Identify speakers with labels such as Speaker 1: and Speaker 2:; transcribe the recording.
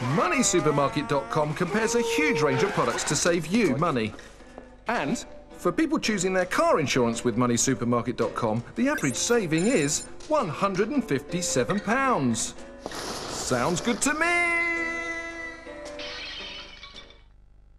Speaker 1: Moneysupermarket.com compares a huge range of products to save you money. And for people choosing their car insurance with Moneysupermarket.com, the average saving is £157. Sounds good to me!